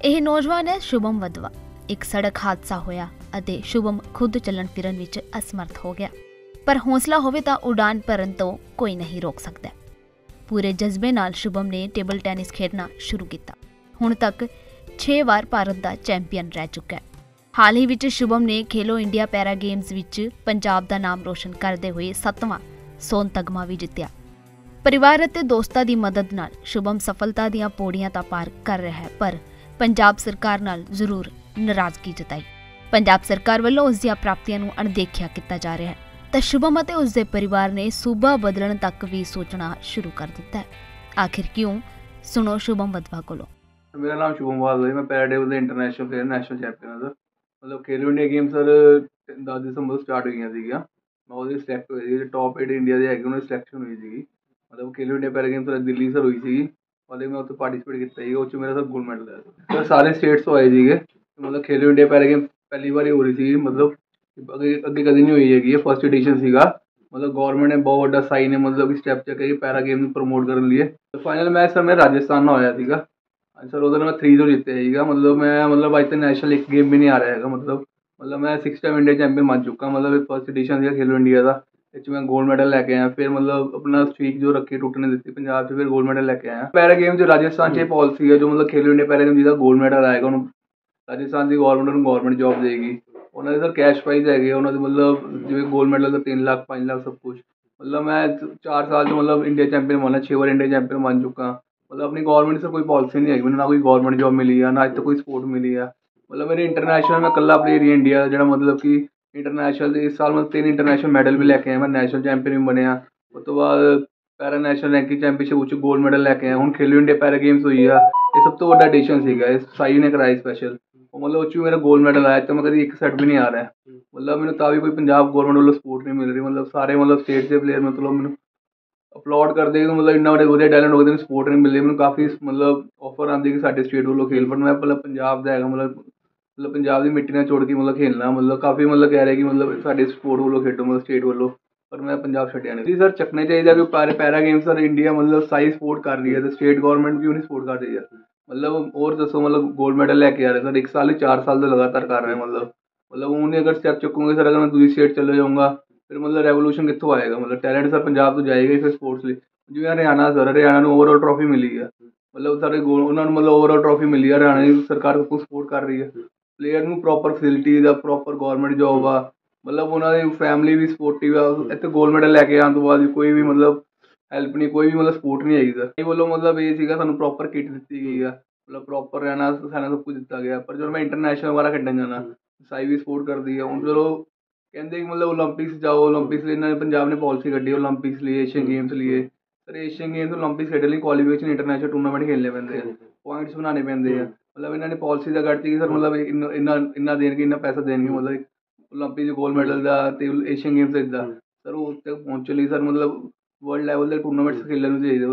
ਇਹ ਨੌਜਵਾਨ ਹੈ शुभम वधवा। एक सड़क हादसा होया ਅਤੇ शुभम खुद ਚੱਲਣ ਫਿਰਨ ਵਿੱਚ असमर्थ हो गया, पर हौसला होवे ਤਾਂ उड़ान भरन तो कोई नहीं रोक सकता। पूरे जज्बे नाल शुभम ने टेबल टैनिस खेडना शुरू किया। हुण तक 6 वार भारत का चैंपीयन रह चुका है। हाल ही विच शुभम ने खेलो इंडिया पैरा गेम्स विच पंजाब का नाम रोशन करते हुए 7वां सोन तगमा भी जित्या। परिवार ਅਤੇ ਦੋਸਤਾਂ ਦੀ मदद नाल शुभम सफलता ਦੀਆਂ ਪੌੜੀਆਂ ਤਾਂ ਪਾਰ कर रहा है, पर पंजाब सरकार नाल जरूर नाराजगी जताई। पंजाब सरकार वालों उसकी प्राप्तियों को अणदेखिया किया जा रहा है तो शुभम और उसके परिवार ने सूबा बदलने तक भी सोचना शुरू कर दिता है। आखिर क्यों, सुनो शुभम वधवा कोलों। मेरा नाम शुभम वधवा है, मैं पैरा टेबल का इंटरनेशनल प्लेयर नैशनल चैंपियन हाँ सर। मतलब खेलो इंडिया गेम सर 10 दिसंबर स्टार्ट हुई थी। मैं वो सिलेक्ट हुई थी, टॉप 8 इंडिया के है उन्होंने सिलेक्शन हुई थी। मतलब Khelo India para game sir Delhi sir हुई थी और मैं उत्थे पार्टिसिपेट किया, उस मेरा सर गोल्ड मेडल है। सर सारे स्टेट्स तो आए थे। मतलब खेलो इंडिया पैरा गेम पहली बार ही हो रही थी, मतलब अगे कभी नहीं हुई है, फर्स्ट एडिशन सीगा। मतलब गवर्नमेंट ने बहुत बड़ा साइन है, मतलब कि स्टैप चुके पैरा गेम में प्रमोट करने लिए। तो फाइनल मैच सर मैं राजस्थान में होया सीगा सर, उधर मैं 3-2 जीते। मतलब मैं मतलब अज तक नैशनल एक गेम भी नहीं आ रहा है। मतलब मैं 6 टाइम इंडिया चैंपियन बन चुका। मतलब फर्स्ट एडिशन था खेलो इंडिया का, मैं गोल्ड मेडल लैके आया। फिर मतलब अपना स्ट्रीक जो रखी टूटने दी पंजाब से, फिर गोल्ड मेडल लैके आया। पैरा गेम जो राजस्थान से पॉलिसी है जो मतलब खेलो इंडिया पैरा गेम जिसका गोल्ड मेडल आएगा उन्होंने राजस्थान की गवर्नमेंट जॉब देगी। उन्होंने सर कैश प्राइज है उन्होंने, मतलब जिम्मे गोल्ड मेडल का 3 लाख 5 लाख सब कुछ। मतलब मैं 4 साल से मतलब इंडिया चैंपियन बनना, 6 बार इंडिया चैंपियन बन चुका। मतलब अपनी गवर्नमेंट से कोई पॉलिसी नहीं है, मैंने ना कोई गवर्नमेंट जॉब मिली है, ना अज तक कोई सपोर्ट मिली है। मतलब मेरे इंटरनेशनल में कला प्लेयर ही इंडिया जो मतलब कि इंटरनेशनल इस साल मतलब 3 इंटरनेशनल मैडल भी लैके आया। मैं नैशनल चैंपियन भी बनया, उस तो बाद para national ranking championship gold medal लैके आया। हूँ खेलो इंडिया पैरा गेम्स हुई है, ये सब तो बड़ा एडिशन सीगा, साई ने कराया स्पैशल। मतलब उस मेरा गोल्ड मेडल आया तो मैं कभी एक सेट भी नहीं आ रहा है। मतलब मैंने भी कोई पंजाब गवर्नमेंट वालों सपोर्ट नहीं मिल रही। मतलब सारे मतलब स्टेट के प्लेयर मतलब मैंने अपलॉड करते कि मतलब इन्ना बड़े वधिया टैलेंट होते सपोर्ट नहीं मिल रही। मैं काफ़ी मतलब ऑफर आती कि साढ़े स्टेट वालों खेल, पर मैं मतलब पंजाब का है मतलब पंजाब की मिट्टी ने छोड़ के मतलब खेलना। मतलब काफ़ी मतलब कह रहे कि मतलब साढ़े सपोर्ट वालों खेडो, मतलब स्टेट वालों, पर मैं पंजाब छड्डिया नहीं। जी सर चकने चाहिए कि पैरा गेम सर इंडिया मतलब सारी सपोर्ट कर रही है तो स्टेट गवर्नमेंट क्यों नहीं सपोर्ट कर रही है। मतलब और दसो, मतलब गोल्ड मेडल लैके आ रहे सर, 1 साल 4 साल तो लगातार कर रहे हैं। मतलब उन्हें अगर स्टैप चुकूंगे सर, अगर मैं दूसरी स्टेट चले जाऊँगा फिर मतलब रेवोल्यूशन कितों आएगा। मतलब टैलेंट सर पंजाब तो जाएगा ही फिर स्पोर्ट्स लिए। जिवें Haryana sir, Haryana overall trophy मिली है। मतलब सारे उन्होंने मतलब ओवरऑल ट्रॉफी मिली है, हरियाणा की सरकार को सपोर्ट कर रही है। प्लेयर ਨੂੰ प्रॉपर फैसिलिटीज़ आ, प्रॉपर गवर्नमेंट जॉब आ, मतलब उन्होंने फैमिली भी सपोर्टिव आ। इतने गोल्ड मेडल लैके आने तो बाद कोई भी मतलब हैल्प नहीं, कोई भी मतलब सपोर्ट नहीं आई सर। बोलो मतलब ये सीगा सानू प्रॉपर किट दी गई है, मतलब प्रॉपर रहना खाना सब कुछ दिता गया। पर जो मैं इंटरनेशनल वगैरह खेडन जाना साई भी सपोर्ट कर दी है। हूँ चलो कहते कि मतलब ओलंपिक्स जाओ, ओलंपिक्स लिए इन्होंने पंजाब ने पॉलिसी कड्डी ओलंपिक्स लिए, एशियन गेम्स लिए। सर एशियन गेम्स ओलंपिक्स खेडने लिए क्वालीफिकेशन इंटरनेशनल टूर्नामेंट खेलने पैंदे हैं, पॉइंट्स बनाने पैंदे हैं। मतलब इन्होंने पॉलिसी का कड्डी कि सर मतलब इन्ना देंगे, इन्ना पैसा देंगे। मतलब ओलंपिक गोल्ड मेडल का एशियन गेम्स इदा सर वो उत्ते पहुंचे लिए सर, मतलब वर्ल्ड लैवल के टूर्नामेंट्स खेलने चाहिए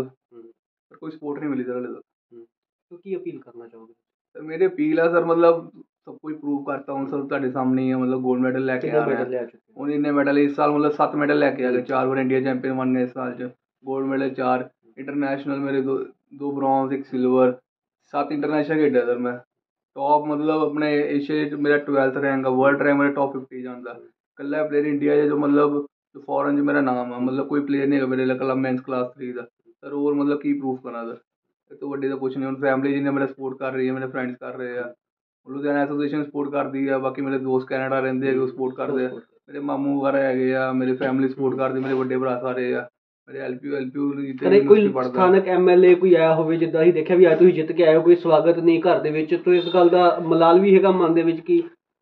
पर कोई सपोर्ट नहीं मिली सर हले तक। तो की अपील करना चाहोगे सर? मेरी अपील है सर, मतलब सब कुछ प्रूव करता हूँ सर तुहाडे सामने ही है। मतलब गोल्ड मेडल लैके आ रहा है हूँ, इन्ने मेडल इस साल मतलब 7 मेडल लैके आ गए। 4 बार इंडिया चैंपियन बन गए इस साल च, गोल्ड मेडल 4 इंटरनेशनल मेरे 2 ब्रॉन्ज 1 सिल्वर 7 इंटरनेशनल खेडा सर मैं। टॉप मतलब अपने एशिया मेरा 12th रैंक है, वर्ल्ड रैंक मेरा टॉप 50 जाता। कल्ला प्लेयर इंडिया जो मतलब जो फॉरन च मेरा नाम है। मतलब कोई प्लेयर नहीं है मेरे कल्ला मेंस क्लास 3 का सर। और मतलब की प्रूफ करा सर, इस तो वड्डी तो कुछ नहीं। फैमिली जिन्हें मेरा सपोर्ट कर रही है, मेरे फ्रेंड्स कर रहे हैं, लुधियाना एसोसीएशन सपोर्ट करती है। बाकी मेरे दोस्त कैनेडा रहते हैं, सपोर्ट करते हैं। मेरे मामू वगैरह है, मेरी फैमिली सपोर्ट करती, मेरे बड़े भरा सारे आ, मेरे एलपीयू ਕੋਈ ਸਥਾਨਕ ਐਮਐਲਏ ਕੋਈ ਆਇਆ ਹੋਵੇ, ਜਿੱਦਾਂ ਅਸੀਂ ਦੇਖਿਆ ਵੀ ਅੱਜ ਤੁਸੀਂ ਜਿੱਤ ਕੇ ਆਏ ਹੋ, ਕੋਈ ਸਵਾਗਤ ਨਹੀਂ ਘਰ ਦੇ ਵਿੱਚ, तो इस ਗੱਲ ਦਾ ਮਲਾਲ ਵੀ ਹੈਗਾ ਮਨ ਦੇ ਵਿੱਚ ਕਿ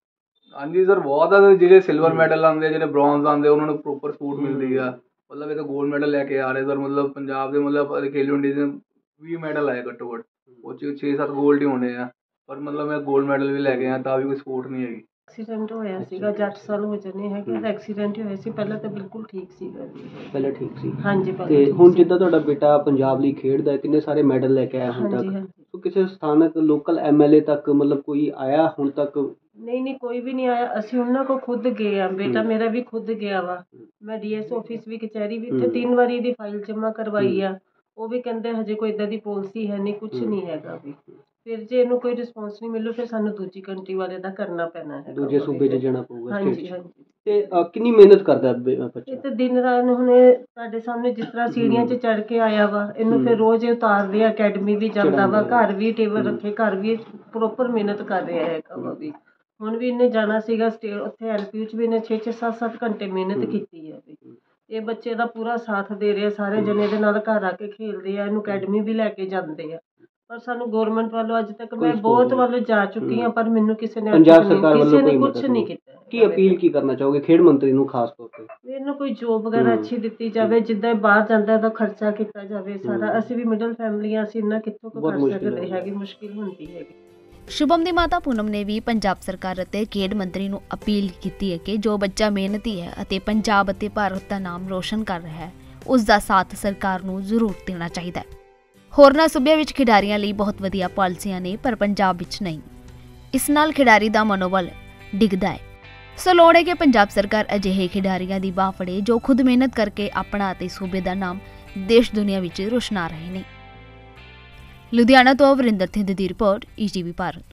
हाँ जी सर बहुत है। ਜਿਹੜੇ सिल्वर मैडल आते ਜਿਹੜੇ ब्रॉन्ज आते उन्होंने प्रॉपर सपोर्ट मिलती है। मतलब ये तो गोल्ड मैडल लैके आ रहे सर। मतलब पंजाब के मतलब खेलो इंडिया से 20 मैडल आए घट्टो घट्ट, वो 6-7 गोल्ड ही होने हैं। पर मतलब मैं गोल्ड मैडल भी लैके आया, ਤਾਂ ਵੀ ਕੋਈ ਸਪੋर्ਟ ਨਹੀਂ ਹੈਗੀ। ਐਕਸੀਡੈਂਟ ਹੋਇਆ ਸੀਗਾ, 8 ਸਾਲ ਹੋ ਜਾਣੇ ਹੈਗੇ ਐਕਸੀਡੈਂਟ ਹੋਇਆ ਸੀ। ਪਹਿਲਾਂ ਤਾਂ ਬਿਲਕੁਲ ਠੀਕ ਸੀਗਾ ਜੀ, ਪਹਿਲਾਂ ਠੀਕ ਸੀ। ਹਾਂਜੀ ਤੇ ਹੁਣ ਜਿੱਦਾਂ ਤੁਹਾਡਾ ਬੇਟਾ ਪੰਜਾਬ ਲਈ ਖੇਡਦਾ, ਕਿੰਨੇ ਸਾਰੇ ਮੈਡਲ ਲੈ ਕੇ ਆਇਆ ਹੁਣ ਹਾਂਜੀ ਤੱਕ, ਹਾਂਜੀ। तो ਕਿਸੇ ਸਥਾਨਕ ਲੋਕਲ ਐਮਐਲਏ ਤੱਕ मतलब ਕੋਈ ਆਇਆ ਹੁਣ ਤੱਕ? ਨਹੀਂ ਕੋਈ ਵੀ ਨਹੀਂ ਆਇਆ। ਅਸੀਂ ਉਹਨਾਂ ਕੋਲ ਖੁਦ ਗਏ ਆ, ਬੇਟਾ ਮੇਰਾ ਵੀ ਖੁਦ ਗਿਆ ਵਾ। ਮੈਂ ਡੀਐਸ ਆਫਿਸ ਵੀ, ਕਚਹਿਰੀ ਵੀ, ਇੱਥੇ 3 ਵਾਰੀ ਦੀ ਫਾਈਲ ਜਮ੍ਹਾਂ ਕਰਵਾਈ ਆ। ਉਹ ਵੀ ਕਹਿੰਦੇ ਹਜੇ ਕੋਈ ਇੱਦਾਂ ਦੀ ਪਾਲਿਸੀ ਹੈ ਨਹੀਂ, ਕੁਛ ਨਹੀਂ ਹੈਗਾ ਵੀ। ਫਿਰ ਜੇ ਇਹਨੂੰ ਕੋਈ ਰਿਸਪੌਂਸ ਨਹੀਂ ਮਿਲੂ ਫਿਰ ਸਾਨੂੰ ਦੂਜੀ ਕੰਟਰੀ ਵਾਲੇ ਦਾ ਕਰਨਾ ਪੈਣਾ ਹੈ। ਦੂਜੇ ਸੂਬੇ 'ਚ ਜਾਣਾ ਪਊਗਾ, state ਹਾਂਜੀ 'ਚ। ਹਾਂਜੀ। ਤੇ ਕਿੰਨੀ ਮਿਹਨਤ ਕਰਦਾ ਬੱਚਾ? ਇਹ ਤਾਂ ਦਿਨ ਰਾਤ ਹੁਣ ਇਹ ਤੁਹਾਡੇ ਸਾਹਮਣੇ ਜਿਸ ਤਰ੍ਹਾਂ ਸੀੜੀਆਂ 'ਚ ਚੜ੍ਹ ਕੇ ਆਇਆ ਵਾ, ਇਹਨੂੰ ਫਿਰ ਰੋਜ਼ ਇਹ ਉਤਾਰਦੇ ਆ, ਅਕੈਡਮੀ ਵੀ ਜਾਂਦਾ ਵਾ, ਘਰ ਵੀ ਟੇਬਲ ਰੱਖੇ, ਘਰ ਵੀ ਪ੍ਰੋਪਰ ਮਿਹਨਤ ਕਰ ਰਿਹਾ ਹੈਗਾ ਵਾ ਵੀ। ਹੁਣ ਵੀ ਇਹਨੇ ਜਾਣਾ ਸੀਗਾ ਉੱਥੇ LPU 'ਚ ਵੀ ਇਹਨੇ 6-6 7-7 ਘੰਟੇ ਮਿਹਨਤ ਕੀਤੀ ਹੈ ਵੀ। ਇਹ ਬੱਚੇ ਦਾ ਪੂਰਾ ਸਾਥ ਦੇ ਰਹੇ ਆ, ਸਾਰੇ ਜਣੇ ਦੇ ਨਾਲ ਘਰ ਆ ਕੇ ਖੇਡਦੇ ਆ, ਇਹਨੂੰ ਅਕੈਡਮੀ ਵੀ ਲੈ ਕੇ ਜਾਂਦੇ ਆ। ਪਰ ਸਾਨੂੰ ਗਵਰਨਮੈਂਟ ਵੱਲੋਂ ਅੱਜ ਤੱਕ ਮੈਂ ਬਹੁਤ ਵੱਲ ਜਾ ਚੁੱਕੀ ਹਾਂ, ਪਰ ਮੈਨੂੰ ਕਿਸੇ ਨੇ ਪੰਜਾਬ ਸਰਕਾਰ ਵੱਲੋਂ ਕੋਈ ਕੁਝ ਨਹੀਂ ਕੀਤਾ। ਕੀ ਅਪੀਲ ਕੀ ਕਰਨਾ ਚਾਹੋਗੇ ਖੇਡ ਮੰਤਰੀ ਨੂੰ ਖਾਸ ਤੌਰ ਤੇ? ਇਹਨੂੰ ਕੋਈ ਜੋਬ ਵਗੈਰਾ ਅੱਛੀ ਦਿੱਤੀ ਜਾਵੇ, ਜਿੱਦਾਂ ਇਹ ਬਾਹਰ ਜਾਂਦਾ ਇਹਦਾ ਖਰਚਾ ਕੀਤਾ ਜਾਵੇ ਸਾਰਾ। ਅਸੀਂ ਵੀ ਮਿਡਲ ਫੈਮਿਲੀ ਆ, ਅਸੀਂ ਇੰਨਾ ਕਿੱਥੋਂ ਕਰ ਸਕਦੇ ਹੈਗੇ, ਮੁਸ਼ਕਿਲ ਹੁੰਦੀ ਹੈਗੀ। ਸ਼ੁਭਮ ਦੀ ਮਾਤਾ ਪੂਨਮ ਨੇ ਵੀ ਪੰਜਾਬ ਸਰਕਾਰ ਅਤੇ ਖੇਡ ਮੰਤਰੀ ਨੂੰ ਅਪੀਲ ਕੀਤੀ ਹੈ ਕਿ ਜੋ ਬੱਚਾ ਮਿਹਨਤੀ ਹੈ ਅਤੇ ਪੰਜਾਬ ਅਤੇ ਭਾਰਤ ਦਾ ਨਾਮ ਰੋਸ਼ਨ ਕਰ ਰਿਹਾ ਹੈ, ਉਸ ਦਾ ਸਾਥ ਸਰਕਾਰ ਨੂੰ ਜ਼ਰੂਰ ਦੇਣਾ ਚਾਹੀਦਾ ਹੈ। ਹੋਰਨਾਂ ਸੂਬਿਆਂ ਵਿੱਚ ਖਿਡਾਰੀਆਂ ਲਈ ਬਹੁਤ ਵਧੀਆ ਪਾਲਿਸੀਆਂ ਨੇ, ਪਰ ਪੰਜਾਬ ਵਿੱਚ ਨਹੀਂ। ਇਸ ਨਾਲ ਖਿਡਾਰੀ ਦਾ ਮਨੋਬਲ ਡਿੱਗਦਾ ਹੈ। ਸੋ ਲੋੜ ਹੈ ਕਿ ਪੰਜਾਬ ਸਰਕਾਰ ਅਜਿਹੇ ਖਿਡਾਰੀਆਂ ਦੀ ਬਾਹ ਫੜੇ ਜੋ ਖੁਦ ਮਿਹਨਤ ਕਰਕੇ ਆਪਣਾ ਅਤੇ ਸੂਬੇ ਦਾ ਨਾਮ ਦੇਸ਼ ਦੁਨੀਆ ਵਿੱਚ ਰੋਸ਼ਨਾ ਰਹੇ ਨੇ। ਲੁਧਿਆਣਾ ਤੋਂ ਵਰਿੰਦਰ ਥਿੰਦ ਦੀ ਰਿਪੋਰਟ, ETV ਭਾਰਤ।